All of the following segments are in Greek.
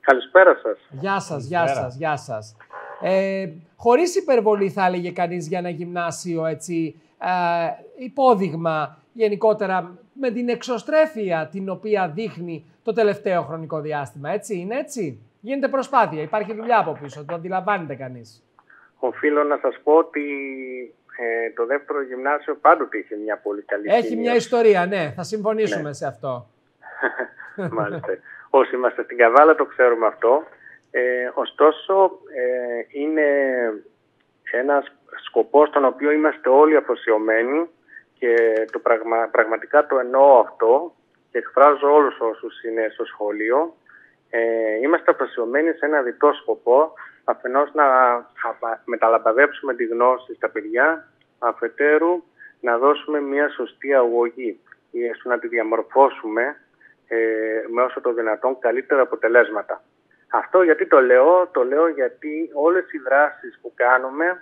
Καλησπέρα σας. Γεια σας. Χωρίς υπερβολή θα έλεγε κανείς για ένα γυμνάσιο έτσι, υπόδειγμα γενικότερα με την εξωστρέφεια την οποία δείχνει το τελευταίο χρονικό διάστημα. Έτσι είναι έτσι. Γίνεται προσπάθεια, υπάρχει δουλειά από πίσω, το αντιλαμβάνεται κανείς. Οφείλω να σας πω ότι το δεύτερο γυμνάσιο πάντοτε είχε μια πολύ καλή Έχει μια ιστορία, ναι. Θα συμφωνήσουμε σε αυτό. Μάλιστα. Όσοι είμαστε στην Καβάλα το ξέρουμε αυτό. Ωστόσο, είναι ένας σκοπός στον οποίο είμαστε όλοι αφοσιωμένοι και πραγματικά το εννοώ αυτό και εκφράζω όλους όσους είναι στο σχολείο. Είμαστε αφοσιωμένοι σε ένα διτό σκοπό, αφενός να μεταλαμπαδέψουμε τη γνώση στα παιδιά, αφετέρου να δώσουμε μια σωστή αγωγή, ώστε να τη διαμορφώσουμε με όσο το δυνατόν καλύτερα αποτελέσματα. Αυτό γιατί το λέω γιατί όλες οι δράσεις που κάνουμε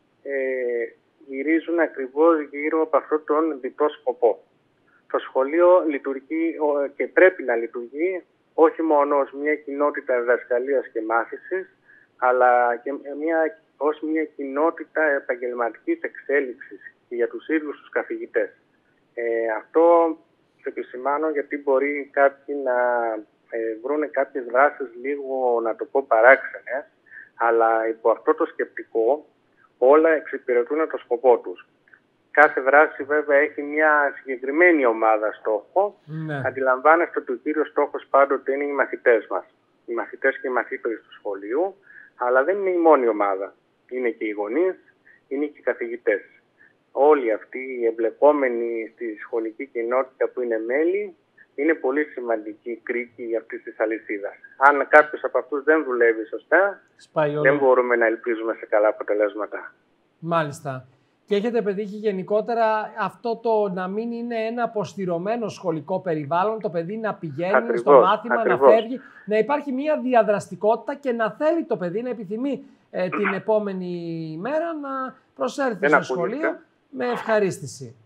γυρίζουν ακριβώς γύρω από αυτόν τον διτό σκοπό. Το σχολείο λειτουργεί και πρέπει να λειτουργεί όχι μόνο ως μια κοινότητα διδασκαλίας και μάθησης, αλλά και ως μια κοινότητα επαγγελματικής εξέλιξης για τους ίδιους τους καθηγητές. Αυτό το επισημάνω γιατί μπορεί κάποιοι να βρουν κάποιες δράσεις λίγο, να το πω, παράξενες, αλλά υπό αυτό το σκεπτικό όλα εξυπηρετούν το σκοπό τους. Κάθε δράση βέβαια έχει μια συγκεκριμένη ομάδα στόχο. Ναι. Αντιλαμβάνεστε ότι ο κύριος στόχος πάντοτε είναι οι μαθητές μας. Οι μαθητές και οι μαθήτρες του σχολείου, αλλά δεν είναι η μόνη ομάδα. Είναι και οι γονείς, είναι και οι καθηγητές. Όλοι αυτοί οι εμπλεκόμενοι στη σχολική κοινότητα που είναι μέλη, είναι πολύ σημαντική κρίκη αυτής της αλυσίδας. Αν κάποιος από αυτούς δεν δουλεύει σωστά, δεν μπορούμε να ελπίζουμε σε καλά αποτελέσματα. Μάλιστα. Και έχετε πετύχει γενικότερα αυτό το να μην είναι ένα αποστηρωμένο σχολικό περιβάλλον, το παιδί να πηγαίνει στο μάθημα, να φεύγει, να υπάρχει μια διαδραστικότητα και να θέλει το παιδί, να επιθυμεί την επόμενη μέρα να προσέλθει στο σχολείο με ευχαρίστηση.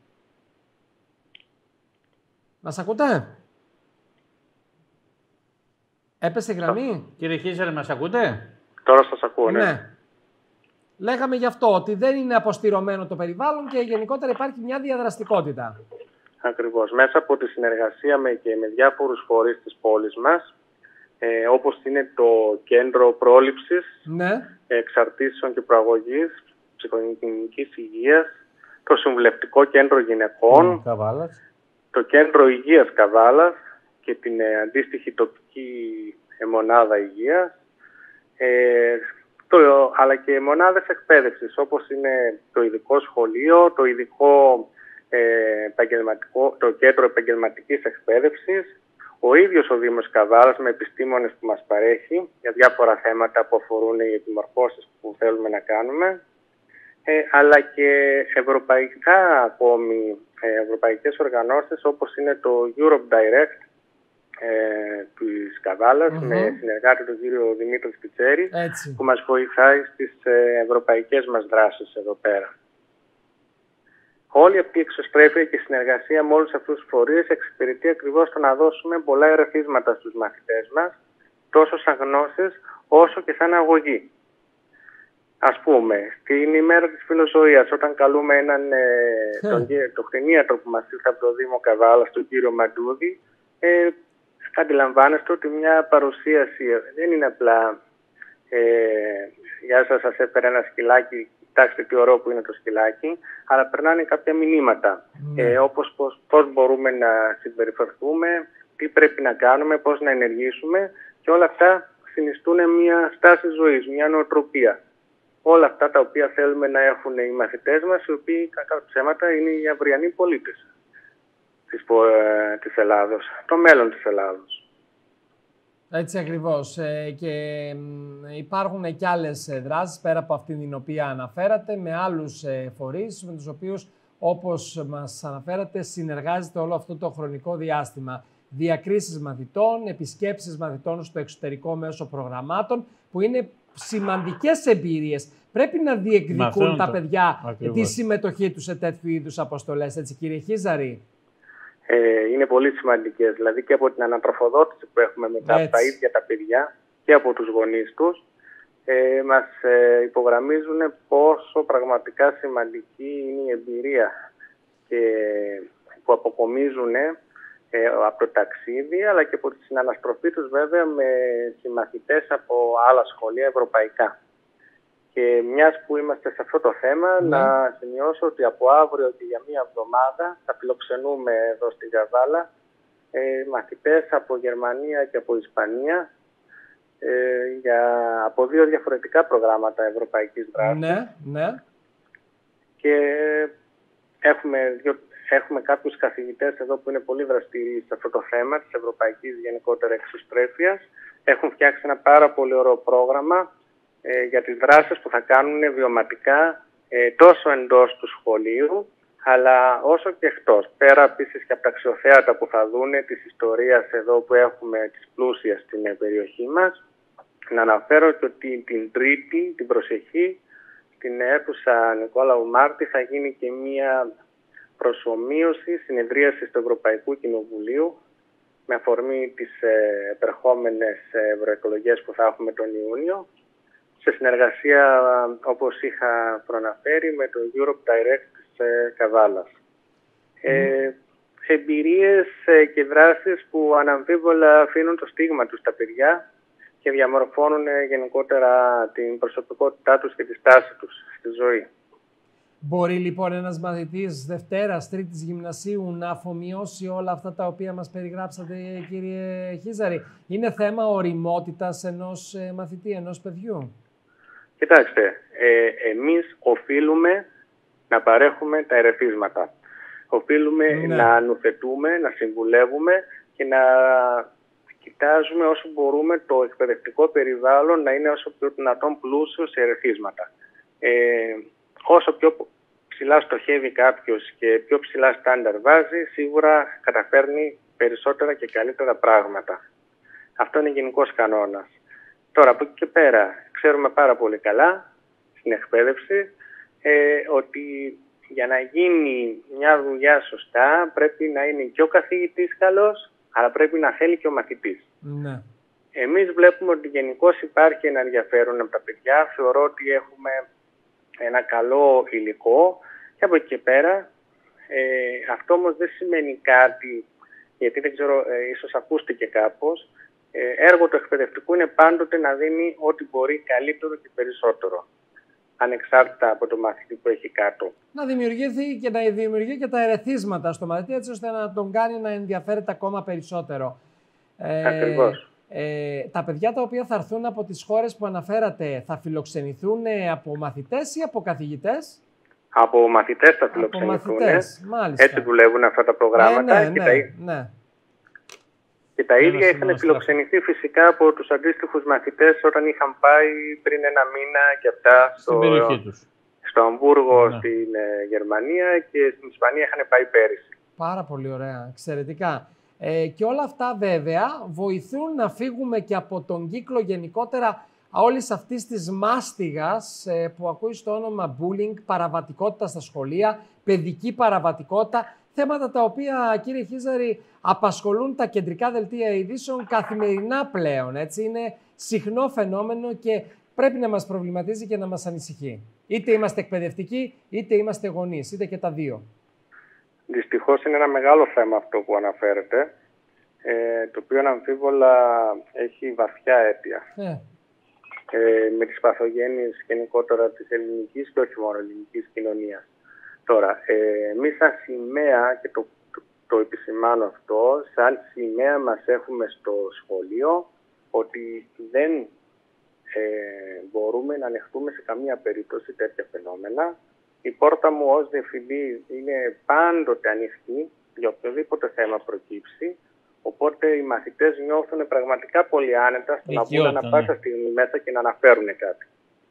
Μας ακούτε? Έπεσε η γραμμή. Κύριε Χίζερ, μας ακούτε? Τώρα σας ακούω, ναι. Λέγαμε γι' αυτό, ότι δεν είναι αποστηρωμένο το περιβάλλον και γενικότερα υπάρχει μια διαδραστικότητα. Ακριβώς. Μέσα από τη συνεργασία με διάφορους φορείς της πόλης μας, όπως είναι το Κέντρο Πρόληψης, Εξαρτήσεων και Προαγωγής, Ψυχογενικής Υγείας, το Συμβουλευτικό Κέντρο Γυναικών, το Κέντρο Υγείας Καβάλας και την αντίστοιχη τοπική μονάδα υγείας, αλλά και μονάδες εκπαίδευσης, όπως είναι το ειδικό σχολείο, το ειδικό το κέντρο επαγγελματικής εκπαίδευσης, ο ίδιος ο Δήμος Καβάλας με επιστήμονες που μας παρέχει για διάφορα θέματα που αφορούν οι επιμορφώσεις που θέλουμε να κάνουμε, αλλά και ευρωπαϊκές οργανώσεις όπως είναι το Europe Direct της Καβάλας, με συνεργάτη τον κύριο Δημήτρη Σπιτσέρη, που μας βοηθάει στις ευρωπαϊκές μας δράσεις εδώ πέρα. Όλη αυτή η εξωστρέφεια και η συνεργασία με όλους αυτούς τους φορείς εξυπηρετεί ακριβώς το να δώσουμε πολλά ερεθίσματα στους μαθητές μας, τόσο σαν γνώσεις όσο και σαν αγωγή. Ας πούμε, στην ημέρα της φιλοζωίας, όταν καλούμε τον κτηνίατρο που μας ήρθε από το Δήμο Καβάλας, τον κύριο Μαντούδη, αντιλαμβάνεστε ότι μια παρουσίαση δεν είναι απλά «Γεια σας έφερα ένα σκυλάκι, κοιτάξτε τι ωραίο που είναι το σκυλάκι», αλλά περνάνε κάποια μηνύματα, όπως πώς μπορούμε να συμπεριφερθούμε, τι πρέπει να κάνουμε, πώς να ενεργήσουμε, και όλα αυτά συνιστούν μια στάση ζωής, μια νοοτροπία. Όλα αυτά τα οποία θέλουμε να έχουν οι μαθητές μας, οι οποίοι κατά ψέματα είναι οι αυριανοί πολίτες της Ελλάδος, το μέλλον της Ελλάδος. Έτσι ακριβώς. Και υπάρχουν και άλλες δράσεις πέρα από αυτήν την οποία αναφέρατε, με άλλους φορείς, με τους οποίους, όπως μας αναφέρατε, συνεργάζεται όλο αυτό το χρονικό διάστημα. Διακρίσεις μαθητών, επισκέψεις μαθητών στο εξωτερικό μέσω προγραμμάτων, που είναι σημαντικές εμπειρίες. Πρέπει να διεκδικούν τα παιδιά τη συμμετοχή τους σε τέτοιου είδους αποστολές, έτσι κύριε Χίζαρη? Είναι πολύ σημαντικές. Δηλαδή και από την ανατροφοδότηση που έχουμε μετά από τα ίδια τα παιδιά, και από τους γονείς τους, μας υπογραμμίζουν πόσο πραγματικά σημαντική είναι η εμπειρία που αποκομίζουν από το ταξίδι, αλλά και από τη συναναστροφή τους βέβαια με συμμαθητές από άλλα σχολεία ευρωπαϊκά. Και μιας που είμαστε σε αυτό το θέμα, να σημειώσω ότι από αύριο και για μία εβδομάδα θα φιλοξενούμε εδώ στην Καβάλα μαθητές από Γερμανία και από Ισπανία από 2 διαφορετικά προγράμματα ευρωπαϊκής δράσης. Ναι. Και έχουμε κάποιους καθηγητές εδώ που είναι πολύ δραστηριοί σε αυτό το θέμα της ευρωπαϊκής γενικότερα εξωστρέφειας. Έχουν φτιάξει ένα πάρα πολύ ωραίο πρόγραμμα για τις δράσεις που θα κάνουν βιωματικά τόσο εντός του σχολείου, αλλά όσο και εκτός. Πέρα επίσης και από τα αξιοθέατα που θα δούνε της ιστορίας εδώ που έχουμε της πλούσιας στην περιοχή μας. Να αναφέρω και ότι την Τρίτη, την προσεχή, στην αίθουσα Νικόλαου Μάρτη θα γίνει και μία προσομοίωση συνεδρίαση του Ευρωπαϊκού Κοινοβουλίου με αφορμή τις επερχόμενες ευρωεκλογές που θα έχουμε τον Ιούνιο, σε συνεργασία, όπως είχα προαναφέρει, με το Europe Direct της Καβάλας. Εμπειρίες και δράσεις που αναμφίβολα αφήνουν το στίγμα τους στα παιδιά και διαμορφώνουν γενικότερα την προσωπικότητά τους και τη στάση τους στη ζωή. Μπορεί λοιπόν ένας μαθητής Δευτέρας, Τρίτης Γυμνασίου να αφομοιώσει όλα αυτά τα οποία μας περιγράψατε, κύριε Χίζαρη? Είναι θέμα ωριμότητας ενός μαθητή, ενός παιδιού? Κοιτάξτε, εμείς οφείλουμε να παρέχουμε τα ερεθίσματα. Οφείλουμε να νουθετούμε, να συμβουλεύουμε και να κοιτάζουμε όσο μπορούμε το εκπαιδευτικό περιβάλλον να είναι όσο πιο δυνατόν πλούσιο σε ερεθίσματα. Όσο πιο ψηλά στοχεύει κάποιος και πιο ψηλά στάνταρ βάζει, σίγουρα καταφέρνει περισσότερα και καλύτερα πράγματα. Αυτό είναι γενικός κανόνας. Τώρα, από εκεί και πέρα, ξέρουμε πάρα πολύ καλά στην εκπαίδευση ότι για να γίνει μια δουλειά σωστά πρέπει να είναι και ο καθηγητής καλός, αλλά πρέπει να θέλει και ο μαθητής. Ναι. Εμείς βλέπουμε ότι γενικώς υπάρχει ένα ενδιαφέρον από τα παιδιά. Θεωρώ ότι έχουμε ένα καλό υλικό και από εκεί και πέρα. Αυτό όμως δεν σημαίνει κάτι, γιατί δεν ξέρω, ίσως ακούστηκε κάπως. Έργο του εκπαιδευτικού είναι πάντοτε να δίνει ό,τι μπορεί καλύτερο και περισσότερο, ανεξάρτητα από το μαθητή που έχει κάτω. Να δημιουργεί και τα ερεθίσματα στο μαθητή, έτσι ώστε να τον κάνει να ενδιαφέρεται ακόμα περισσότερο. Ακριβώς. Τα παιδιά τα οποία θα έρθουν από τις χώρες που αναφέρατε θα φιλοξενηθούν από μαθητές ή από καθηγητές? Από μαθητές θα φιλοξενηθούν. Έτσι δουλεύουν αυτά τα προγράμματα. Και τα ίδια είχαν φιλοξενηθεί φυσικά από τους αντίστοιχους μαθητές όταν είχαν πάει πριν ένα μήνα και αυτά στο Αμβούργο, στην Γερμανία, και στην Ισπανία είχαν πάει πέρυσι. Πάρα πολύ ωραία, εξαιρετικά. Και όλα αυτά βέβαια βοηθούν να φύγουμε και από τον κύκλο γενικότερα όλης αυτής της μάστιγας που ακούει στο όνομα bullying, παραβατικότητα στα σχολεία, παιδική παραβατικότητα, θέματα τα οποία, κύριε Χίζαρη, απασχολούν τα κεντρικά δελτία ειδήσεων καθημερινά πλέον. Έτσι. Είναι συχνό φαινόμενο και πρέπει να μας προβληματίζει και να μας ανησυχεί. Είτε είμαστε εκπαιδευτικοί, είτε είμαστε γονείς, είτε και τα δύο. Δυστυχώς είναι ένα μεγάλο θέμα αυτό που αναφέρετε, το οποίο αμφίβολα έχει βαθιά αίτια. Με τις παθογένειες γενικότερα της ελληνικής και όχι μόνο ελληνικής κοινωνίας. Τώρα, εμείς σαν σημαία, και το επισημάνω αυτό, σαν σημαία μας έχουμε στο σχολείο ότι δεν μπορούμε να ανεχτούμε σε καμία περίπτωση τέτοια φαινόμενα. Η πόρτα μου ως διευθυντή είναι πάντοτε ανοιχτή για οποιοδήποτε θέμα προκύψει, οπότε οι μαθητές νιώθουν πραγματικά πολύ άνετα στο να μπουν ανά πάσα στιγμή μέσα και να αναφέρουν κάτι.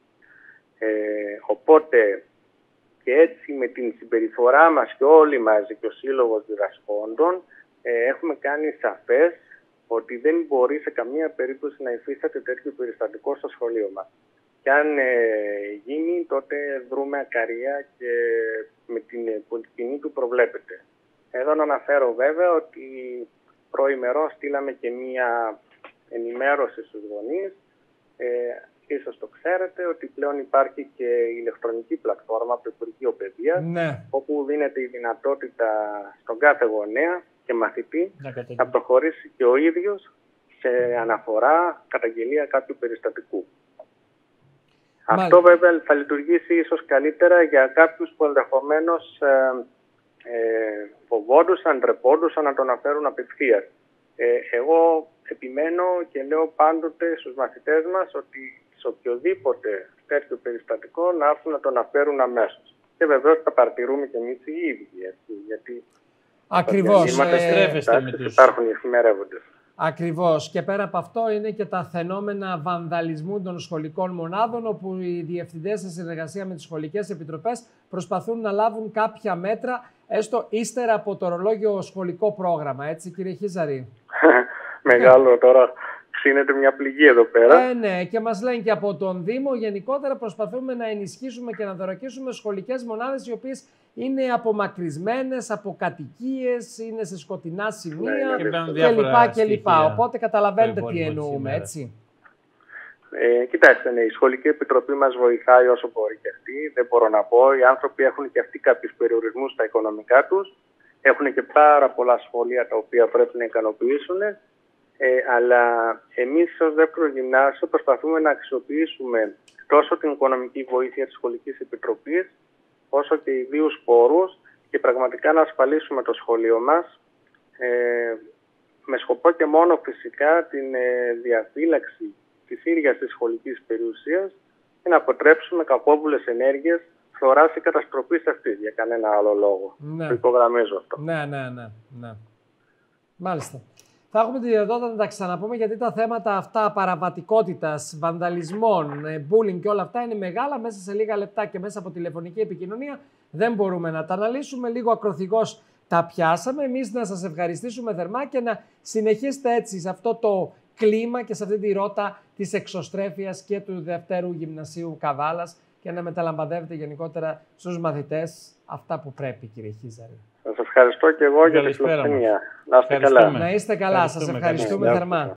Οπότε και έτσι με την συμπεριφορά μας και όλοι μαζί και ο Σύλλογος Διδασκόντων έχουμε κάνει σαφές ότι δεν μπορεί σε καμία περίπτωση να υφίσταται τέτοιο περιστατικό στο σχολείο μας. Και αν γίνει, τότε δρούμε ακαρία και με την ποινή του προβλέπεται. Εδώ να αναφέρω βέβαια ότι προημερών στείλαμε και μία ενημέρωση στους γονείς. Ίσως το ξέρετε ότι πλέον υπάρχει και η ηλεκτρονική πλατφόρμα από το Υπουργείο Παιδείας, Ναι. όπου δίνεται η δυνατότητα στον κάθε γονέα και μαθητή να προχωρήσει και ο ίδιος σε αναφορά, καταγγελία κάποιου περιστατικού. Αυτό βέβαια θα λειτουργήσει ίσως καλύτερα για κάποιους που ενδεχομένως φοβόντουσαν, ντρεπόντουσαν να το αναφέρουν απευθείας. Εγώ επιμένω και λέω πάντοτε στους μαθητές μας ότι σε οποιοδήποτε τέτοιο περιστατικό να έρθουν να το αναφέρουν αμέσως. Και βεβαίως θα παρατηρούμε και εμείς οι ίδιοι, γιατί ακριβώς. Υπάρχουν οι εφημερεύοντες. Ακριβώς. Και πέρα από αυτό είναι και τα φαινόμενα βανδαλισμού των σχολικών μονάδων, όπου οι διευθυντές σε συνεργασία με τις σχολικές επιτροπές προσπαθούν να λάβουν κάποια μέτρα, έστω ύστερα από το ορολόγιο σχολικό πρόγραμμα. Έτσι, κύριε Χίζαρη? Μεγάλο τώρα. Ξύνεται μια πληγή εδώ πέρα. Ναι, και μας λένε και από τον Δήμο. Γενικότερα προσπαθούμε να ενισχύσουμε και να δωρακίσουμε σχολικές μονάδες οι οποίες είναι απομακρυσμένες από κατοικίες, είναι σε σκοτεινά σημεία κλπ. Οπότε καταλαβαίνετε τι εννοούμε, έτσι. Κοιτάξτε, η Σχολική Επιτροπή μας βοηθάει όσο μπορεί και αυτή. Δεν μπορώ να πω. Οι άνθρωποι έχουν και αυτοί κάποιους περιορισμούς στα οικονομικά τους. Έχουν και πάρα πολλά σχολεία τα οποία πρέπει να ικανοποιήσουν. Αλλά εμείς ως δεύτερο γυμνάσιο προσπαθούμε να αξιοποιήσουμε τόσο την οικονομική βοήθεια της Σχολικής Επιτροπής, όσο και ιδίους πόρους και πραγματικά να ασφαλίσουμε το σχολείο μας με σκοπό και μόνο φυσικά την διαφύλαξη της ίδιας της σχολικής περιουσίας και να αποτρέψουμε κακόβουλες ενέργειες φθοράς ή καταστροφής αυτής για κανένα άλλο λόγο. Ναι. Το υπογραμμίζω αυτό. Ναι. Μάλιστα. Θα έχουμε τη δυνατότητα να τα ξαναπούμε, γιατί τα θέματα αυτά παραβατικότητας, βανδαλισμών, bullying και όλα αυτά είναι μεγάλα. Μέσα σε λίγα λεπτά και μέσα από τηλεφωνική επικοινωνία δεν μπορούμε να τα αναλύσουμε. Λίγο ακροθυγώς τα πιάσαμε. Εμείς να σας ευχαριστήσουμε θερμά και να συνεχίσετε έτσι σε αυτό το κλίμα και σε αυτή τη ρότα της εξωστρέφειας και του Δευτέρου Γυμνασίου Καβάλας και να μεταλαμπαδεύετε γενικότερα στους μαθητές αυτά που πρέπει, κύριε Χίζαρη. Σας ευχαριστώ και εγώ για τη φιλοξενία. Να είστε καλά. Να είστε καλά. Σας ευχαριστούμε θερμά.